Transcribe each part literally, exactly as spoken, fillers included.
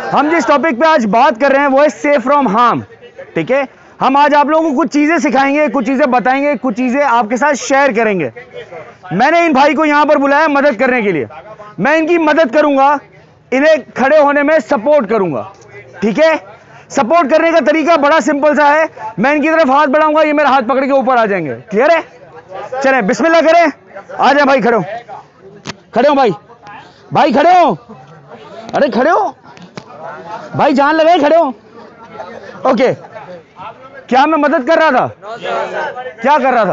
हम जिस टॉपिक पे आज बात कर रहे हैं वो है सेफ फ्रॉम हार्म। ठीक है, हम आज आप लोगों को कुछ चीजें सिखाएंगे, कुछ चीजें बताएंगे, कुछ चीजें आपके साथ शेयर करेंगे। मैंने इन भाई को यहां पर बुलाया मदद करने के लिए। मैं इनकी मदद करूंगा, इन्हें खड़े होने में सपोर्ट करूंगा। ठीक है, सपोर्ट करने का तरीका बड़ा सिंपल सा है। मैं इनकी तरफ हाथ बढ़ाऊंगा, ये मेरा हाथ पकड़ के ऊपर आ जाएंगे। क्लियर है? चलें बिस्मिल्लाह करें। आ जाए भाई, खड़े हो, खड़े हो भाई, भाई खड़े हो, अरे खड़े हो भाई, जान लगे, खड़े हो। ओके, क्या मैं मदद कर रहा था? क्या कर रहा था?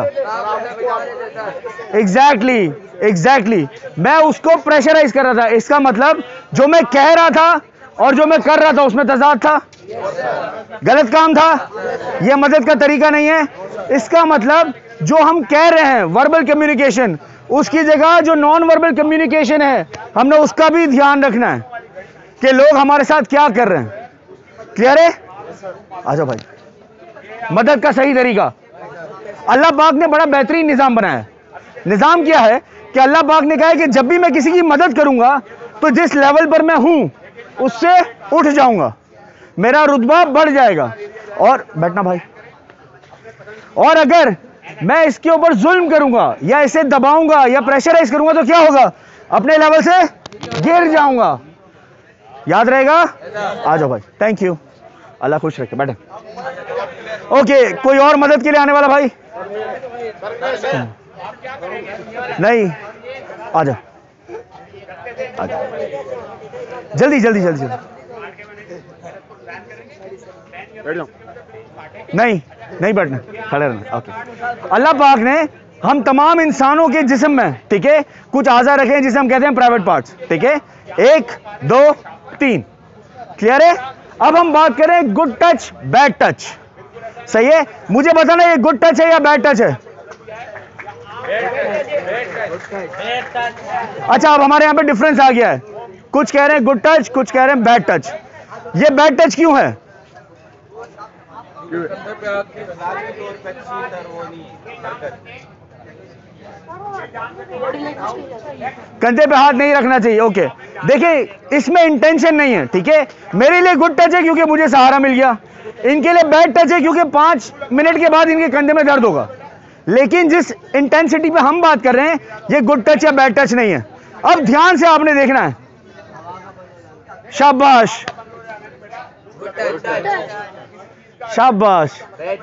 एग्जैक्टली एग्जैक्टली मैं उसको प्रेशराइज कर रहा था। इसका मतलब जो मैं कह रहा था और जो मैं कर रहा था उसमें तजाद था, गलत काम था। यह मदद का तरीका नहीं है। इसका मतलब जो हम कह रहे हैं वर्बल कम्युनिकेशन, उसकी जगह जो नॉन वर्बल कम्युनिकेशन है हमने उसका भी ध्यान रखना है कि लोग हमारे साथ क्या कर रहे हैं। क्लियर है? आ जाओ भाई। मदद का सही तरीका, अल्लाह पाक ने बड़ा बेहतरीन निजाम बनाया है। निजाम क्या है कि अल्लाह पाक ने कहा है कि जब भी मैं किसी की मदद करूंगा तो जिस लेवल पर मैं हूं उससे उठ जाऊंगा, मेरा रुतबा बढ़ जाएगा। और बैठना भाई। और अगर मैं इसके ऊपर जुल्म करूंगा या इसे दबाऊंगा या प्रेशराइज करूंगा तो क्या होगा? अपने लेवल से गिर जाऊंगा। याद रहेगा? आ जाओ भाई। थैंक यू, अल्लाह खुश रखे। बैठे। ओके, कोई और मदद के लिए आने वाला भाई? नहीं, आ जाओ, आ जाओ, जल्दी जल्दी जल्दी जल्दी। नहीं नहीं बैठना, खड़े रहना। ओके, अल्लाह पाक ने हम तमाम इंसानों के जिस्म में, ठीक है, कुछ आज़ा रखे हैं जिसे हम कहते हैं प्राइवेट पार्ट्स। ठीक है, एक दो तीन। क्लियर है? अब हम बात करें गुड टच बैड टच। सही है? मुझे बताना ये गुड टच है या बैड टच है? अच्छा, अब हमारे यहां पे डिफरेंस आ गया है। कुछ कह रहे हैं गुड टच, कुछ कह रहे हैं बैड टच। ये बैड टच क्यों है? कंधे पे हाथ नहीं रखना चाहिए। ओके, देखिए इसमें इंटेंशन नहीं है। ठीक है, मेरे लिए गुड टच है क्योंकि मुझे सहारा मिल गया, इनके लिए बैड टच है क्योंकि पांच मिनट के बाद इनके कंधे में दर्द होगा। लेकिन जिस इंटेंसिटी पे हम बात कर रहे हैं ये गुड टच या बैड टच नहीं है। अब ध्यान से आपने देखना है। शाबाश शाबाश,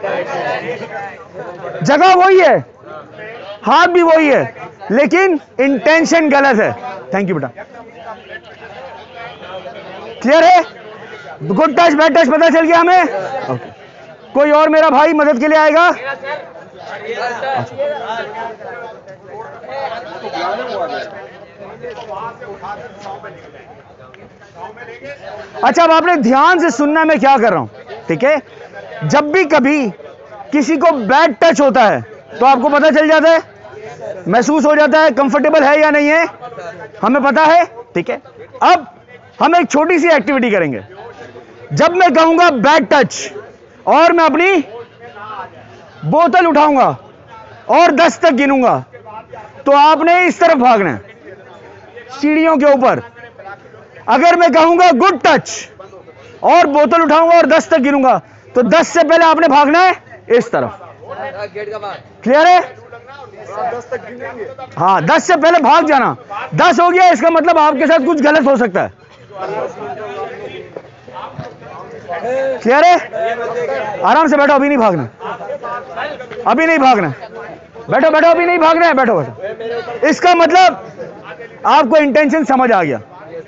जगह वही है, हाथ भी वही है, लेकिन इंटेंशन गलत है। थैंक यू बेटा। क्लियर है? गुड टच बैड टच पता चल गया हमें। ओके, कोई और मेरा भाई मदद के लिए आएगा? अच्छा, अब आपने ध्यान से सुनना, मैं क्या कर रहा हूं। ठीक है, जब भी कभी किसी को बैड टच होता है तो आपको पता चल जाता है, महसूस हो जाता है, कंफर्टेबल है या नहीं है, हमें पता है। ठीक है, अब हम एक छोटी सी एक्टिविटी करेंगे। जब मैं कहूंगा बैड टच और मैं अपनी बोतल उठाऊंगा और दस तक गिनूंगा तो आपने इस तरफ भागना है, सीढ़ियों के ऊपर। अगर मैं कहूंगा गुड टच और बोतल उठाऊंगा और दस तक गिनूंगा तो दस से पहले आपने भागना है इस तरफ। क्लियर है? हाँ, दस से पहले भाग जाना। दस हो गया, इसका मतलब आपके साथ कुछ गलत हो सकता है। क्लियर है? आराम से बैठो, अभी नहीं भागना, अभी नहीं भागना। बैठो बैठो, अभी नहीं भागना है, बैठो बैठो। इसका मतलब आपको इंटेंशन समझ आ गया।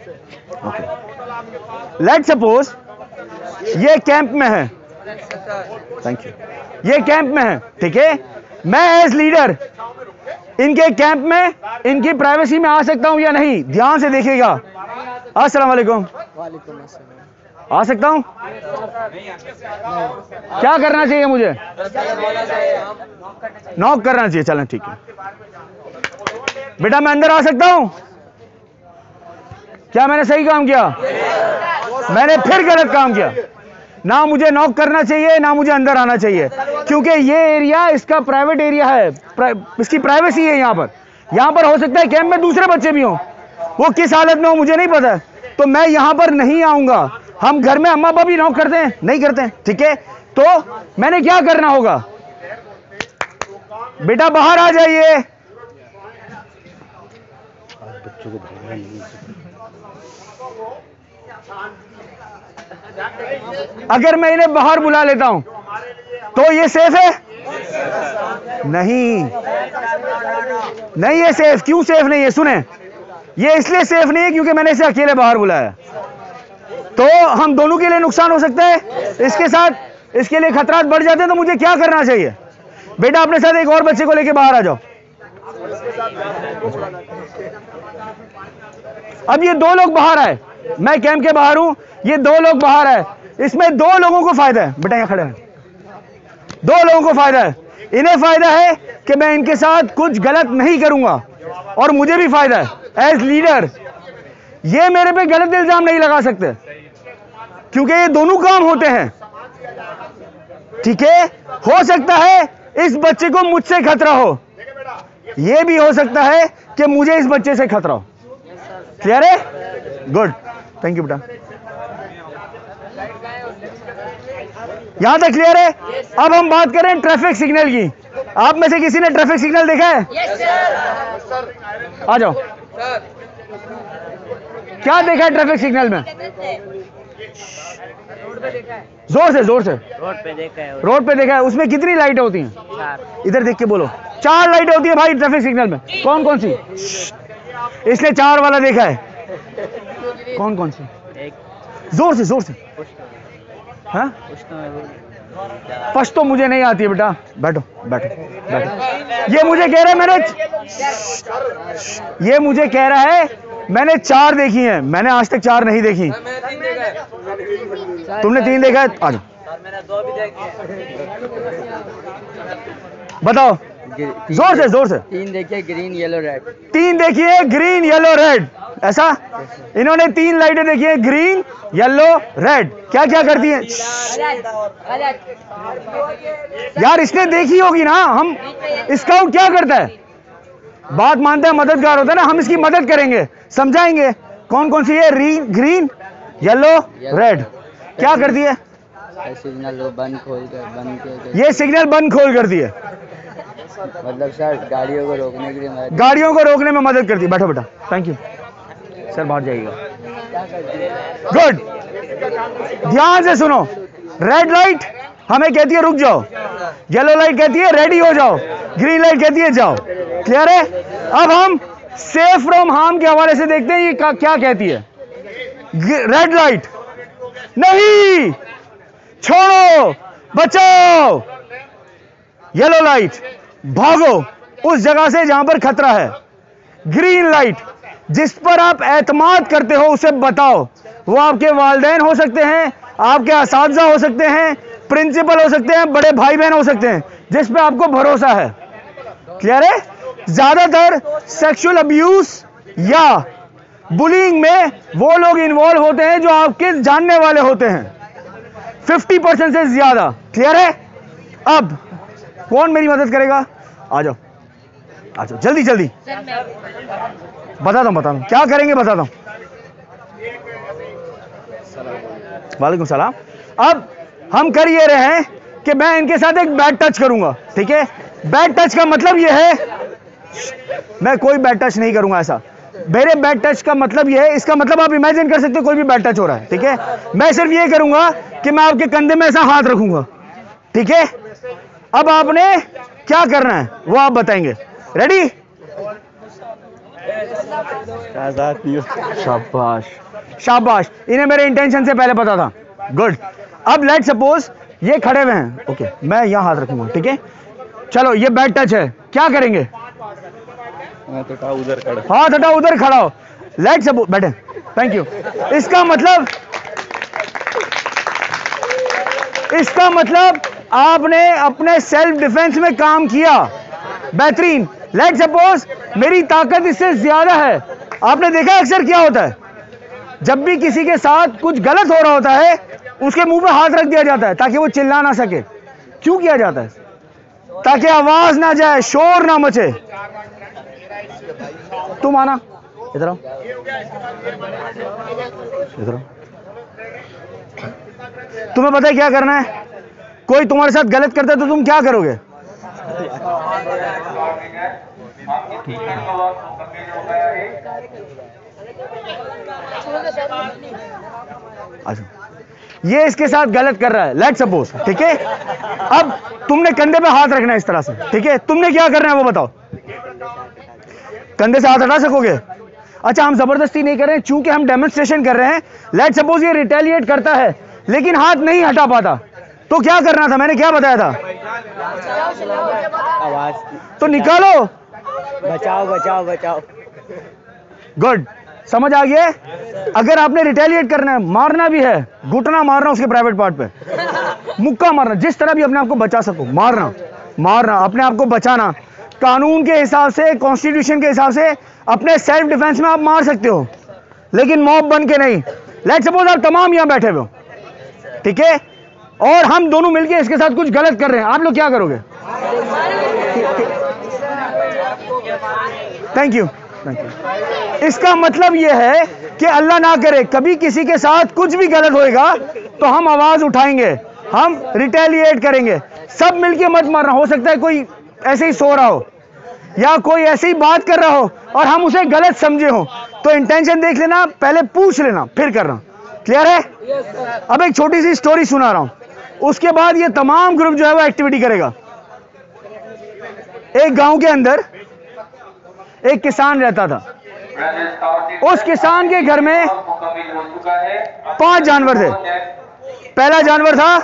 लेट सपोज ये कैंप में है, थैंक यू, ये कैंप में है। ठीक है, मैं एज लीडर इनके कैंप में इनकी प्राइवेसी में आ सकता हूं या नहीं? ध्यान से देखिएगा। अस्सलाम वालेकुम। आ सकता हूं? क्या करना चाहिए मुझे? नॉक करना चाहिए। चलें ठीक है बेटा, मैं अंदर आ सकता हूं? क्या मैंने सही काम किया? मैंने फिर गलत काम किया। ना मुझे नॉक करना चाहिए, ना मुझे अंदर आना चाहिए, क्योंकि ये एरिया इसका प्राइवेट एरिया है, प्रा, इसकी प्राइवेसी है। यहाँ पर यहाँ पर हो सकता है कैंप में दूसरे बच्चे भी हों, वो किस हालत में हो मुझे नहीं पता, तो मैं यहाँ पर नहीं आऊँगा। हम घर में अम्मा पापा भी नॉक करते हैं? नहीं करते हैं, ठीक है। तो मैंने क्या करना होगा? बेटा बाहर आ जाइए। बच्चों को अगर मैं इन्हें बाहर बुला लेता हूं तो ये सेफ है? नहीं, नहीं ये सेफ। क्यों सेफ नहीं है? सुने, ये इसलिए सेफ नहीं है क्योंकि मैंने इसे अकेले बाहर बुलाया, तो हम दोनों के लिए नुकसान हो सकता है, इसके साथ इसके लिए खतरात बढ़ जाते हैं। तो मुझे क्या करना चाहिए? बेटा अपने साथ एक और बच्चे को लेके बाहर आ जाओ। अब ये दो लोग बाहर आए, मैं कैंप के बाहर हूं, ये दो लोग बाहर आए, इसमें दो लोगों को फायदा है। बेटा यहां खड़े हैं, दो लोगों को फायदा है। इन्हें फायदा है कि मैं इनके साथ कुछ गलत नहीं करूंगा और मुझे भी फायदा है एज लीडर। ये मेरे पे गलत इल्जाम नहीं लगा सकते क्योंकि ये दोनों काम होते हैं, ठीक है। हो सकता है इस बच्चे को मुझसे खतरा हो, यह भी हो सकता है कि मुझे इस बच्चे से खतरा हो। क्लियर है? गुड, थैंक यू बेटा। यहां तक क्लियर है? अब हम बात करें ट्रैफिक सिग्नल की। आप में से किसी ने ट्रैफिक सिग्नल देखा है? yes, sir. आ जाओ। sir. क्या देखा है ट्रैफिक सिग्नल में? जोर से, जोर से। रोड पे देखा है। रोड पे देखा है। उसमें कितनी लाइटें होती हैं? चार। इधर देख के बोलो। चार लाइटें होती है भाई ट्रैफिक सिग्नल में। कौन कौन सी? इसने चार वाला देखा है। कौन कौन सी? एक। जोर से, जोर से। हाँ? पश्तो मुझे नहीं आती है बेटा। बैठो बैठो बैठो। ये मुझे कह रहा है मैंने ये मुझे कह रहा है मैंने चार देखी हैं। मैंने आज तक चार नहीं देखी। तुमने तीन देखा है? आ जाओ। बताओ जोर से, जोर से। तीन देखिए, ग्रीन येलो रेड। तीन देखिए, ग्रीन येलो रेड। ऐसा इन्होंने तीन लाइटें देखी है, ग्रीन येलो रेड। क्या क्या करती हैं? यार इसने देखी होगी ना। हम स्काउट क्या करता है? बात मानते हैं, मददगार होता है ना। हम इसकी मदद करेंगे, समझाएंगे कौन कौन सी है। ग्रीन येलो रेड क्या करती है? सिग्नल बंद खोल कर बंद कर। ये सिग्नल बंद खोल करती है, मतलब सर गाड़ियों को रोकने के लिए मदद गाड़ियों को रोकने में मदद करती है। बैठो बेटा, थैंक यू सर। बाहर जाइएगा। गुड, ध्यान से सुनो। रेड लाइट हमें कहती है रुक जाओ, येलो लाइट कहती है रेडी हो जाओ, ग्रीन लाइट कहती है जाओ। क्लियर है? अब हम सेफ फ्रॉम हार्म के हवाले से देखते हैं ये क्या कहती है। रेड लाइट नहीं, छोड़ो, बचाओ। येलो लाइट भागो उस जगह से जहां पर खतरा है। ग्रीन लाइट जिस पर आप एतमाद करते हो उसे बताओ। वो आपके वालिदैन हो सकते हैं, आपके असातिज़ा हो सकते हैं, प्रिंसिपल हो सकते हैं, बड़े भाई बहन हो सकते हैं, जिस पे आपको भरोसा है। क्लियर है? ज्यादातर सेक्सुअल अब्यूज या बुलिंग में वो लोग इन्वॉल्व होते हैं जो आपके जानने वाले होते हैं, फिफ्टी परसेंट से ज्यादा। क्लियर है? अब कौन मेरी मदद करेगा? आ जाओ आ जाओ, जल्दी जल्दी। बताता हूं बताता हूं क्या करेंगे, बताता हूं। वालेकुम सलाम। अब हम कर ये रहे हैं कि मैं इनके साथ एक बैड टच करूंगा, ठीक है? बैड टच का मतलब ये है, मैं कोई बैड टच नहीं करूंगा ऐसा। मेरे बैड टच का मतलब ये है, इसका मतलब आप इमेजिन कर सकते हो कोई भी बैड टच हो रहा है, ठीक है? मैं सिर्फ ये करूंगा कि मैं आपके कंधे में ऐसा हाथ रखूंगा, ठीक है? अब आपने क्या करना है वो आप बताएंगे। रेडी? शाबाश शाबाश, इन्हें मेरे इंटेंशन से पहले पता था। गुड। अब लेट सपोज ये खड़े हुए हैं, ओके okay, मैं यहां हाथ रखूंगा, ठीक है? चलो ये बैड टच है, क्या करेंगे? हाथ हटा उधर खड़ा, हाथ हटा उधर खड़ा हो। लेट सपोज बैठे, थैंक यू। इसका मतलब इसका मतलब आपने अपने सेल्फ डिफेंस में काम किया, बेहतरीन। लेट सपोज मेरी ताकत इससे ज्यादा है। आपने देखा अक्सर क्या होता है, जब भी किसी के साथ कुछ गलत हो रहा होता है उसके मुंह पे हाथ रख दिया जाता है ताकि वो चिल्ला ना सके। क्यों किया जाता है? ताकि आवाज ना जाए, शोर ना मचे। तुम आना इधर आओ, इधर आओ। तुम्हें पता है क्या करना है? कोई तुम्हारे साथ गलत करता है तो तुम क्या करोगे? अच्छा, ये इसके साथ गलत कर रहा है, लेट सपोज, ठीक है? अब तुमने कंधे पे हाथ रखना है इस तरह से, ठीक है? तुमने क्या करना है वो बताओ। कंधे से हाथ हटा सकोगे? अच्छा, हम जबरदस्ती नहीं कर रहे हैं, चूंकि हम डेमोन्स्ट्रेशन कर रहे हैं। लेट सपोज ये रिटेलिएट करता है लेकिन हाथ नहीं हटा पाता, तो क्या करना था? मैंने क्या बताया था? आवाज तो निकालो। बचाओ बचाओ बचाओ। गुड, समझ आ गया? अगर आपने रिटेलिएट करना है, मारना भी है, घुटना मारना उसके प्राइवेट पार्ट पे, मुक्का मारना, जिस तरह भी अपने आप को बचा सको, मारना मारना अपने आप को बचाना। कानून के हिसाब से, कॉन्स्टिट्यूशन के हिसाब से अपने सेल्फ डिफेंस में आप मार सकते हो, लेकिन मॉब बन के नहीं। लेट सपोज आप तमाम यहां बैठे हुए हो, ठीक है, और हम दोनों मिलके इसके साथ कुछ गलत कर रहे हैं, आप लोग क्या करोगे? Thank you thank you. इसका मतलब यह है कि अल्लाह ना करे कभी किसी के साथ कुछ भी गलत होएगा तो हम आवाज उठाएंगे, हम रिटेलिएट करेंगे। सब मिलके मत मारना। हो सकता है कोई ऐसे ही सो रहा हो या कोई ऐसे ही बात कर रहा हो और हम उसे गलत समझे हो, तो इंटेंशन देख लेना, पहले पूछ लेना, फिर करना। क्लियर है? अब एक छोटी सी स्टोरी सुना रहा हूं, उसके बाद ये तमाम ग्रुप जो है वो एक्टिविटी करेगा। एक गांव के अंदर एक किसान रहता था। उस किसान के घर में पांच जानवर थे। पहला जानवर था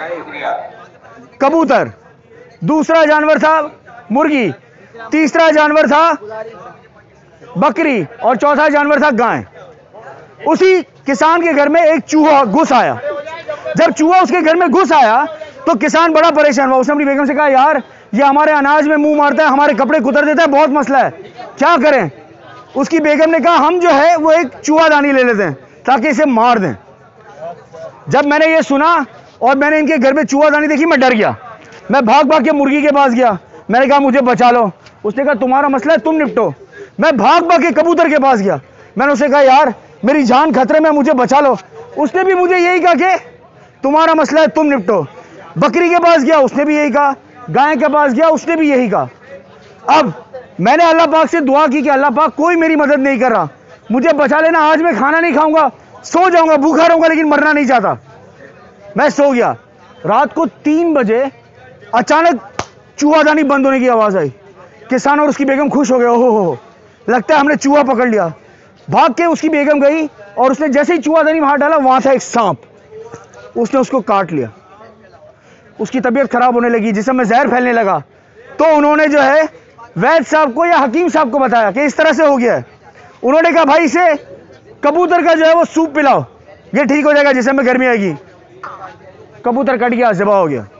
कबूतर, दूसरा जानवर था मुर्गी, तीसरा जानवर था बकरी और चौथा जानवर था गाय। उसी किसान के घर में एक चूहा घुस आया। जब चूहा उसके घर में घुस आया तो किसान बड़ा परेशान हुआ। उसने अपनी बेगम से कहा, यार ये हमारे अनाज में मुंह मारता है, हमारे कपड़े कुतर देता है, बहुत मसला है, क्या करें? उसकी बेगम ने कहा, हम जो है वो एक चूहादानी ले लेते हैं ताकि इसे मार दें। जब मैंने ये सुना और मैंने इनके घर में चूहादानी देखी, मैं डर गया। मैं भाग भाग के मुर्गी के पास गया, मैंने कहा मुझे बचा लो। उसने कहा तुम्हारा मसला है, तुम निपटो। मैं भाग भाग के कबूतर के पास गया, मैंने उसे कहा यार मेरी जान खतरे में, मुझे बचा लो। उसने भी मुझे यही कहा कि तुम्हारा मसला है, तुम निपटो। बकरी के पास गया, उसने भी यही कहा। गाय के पास गया, उसने भी यही कहा। अब मैंने अल्लाह पाक से दुआ की कि अल्लाह पाक कोई मेरी मदद नहीं कर रहा, मुझे बचा लेना, आज मैं खाना नहीं खाऊंगा, सो जाऊंगा, भूखा रहूंगा, लेकिन मरना नहीं चाहता। मैं सो गया। रात को तीन बजे अचानक चूहादानी बंद होने की आवाज आई। किसान और उसकी बेगम खुश हो गए, ओहो हो, लगता है हमने चूहा पकड़ लिया। भाग के उसकी बेगम गई और उसने जैसे ही चूहादानी में हाथ डाला, वहां था एक सांप, उसने उसको काट लिया। उसकी तबीयत खराब होने लगी, जिसम में जहर फैलने लगा। तो उन्होंने जो है वैद्य साहब को या हकीम साहब को बताया कि इस तरह से हो गया है। उन्होंने कहा भाई इसे कबूतर का जो है वो सूप पिलाओ, ये ठीक हो जाएगा, जिसम में गर्मी आएगी। कबूतर कट गया, ज़िबा हो गया।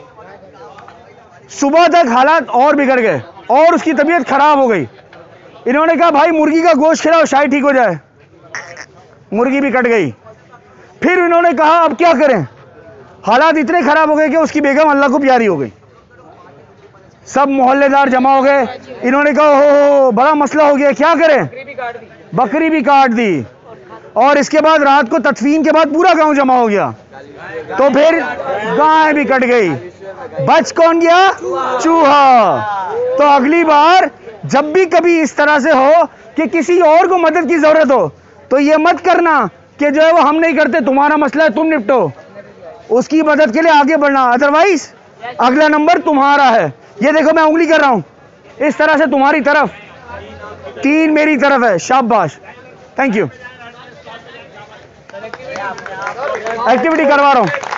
सुबह तक हालात और बिगड़ गए और उसकी तबीयत खराब हो गई। इन्होंने कहा भाई मुर्गी का गोश्त खिलाओ, शायद ठीक हो जाए। मुर्गी भी कट गई। फिर इन्होंने कहा अब क्या करें? हालात इतने खराब हो गए कि उसकी बेगम अल्लाह को प्यारी हो गई। सब मोहल्लेदार जमा हो गए। इन्होंने कहा हो बड़ा मसला हो गया, क्या करें? बकरी भी काट दी। और इसके बाद रात को तदफीन के बाद पूरा गांव जमा हो गया। तो फिर गाय भी कट गई, बच कौन गया? चूहा। तो अगली बार जब भी कभी इस तरह से हो कि किसी और को मदद की जरूरत हो, तो ये मत करना कि जो है वो हम नहीं करते, तुम्हारा मसला है, तुम निपटो। उसकी मदद के लिए आगे बढ़ना, अदरवाइज अगला नंबर तुम्हारा है। ये देखो मैं उंगली कर रहा हूं इस तरह से तुम्हारी तरफ, तीन मेरी तरफ है। शाबाश, थैंक यू। एक्टिविटी करवा रहा हूं।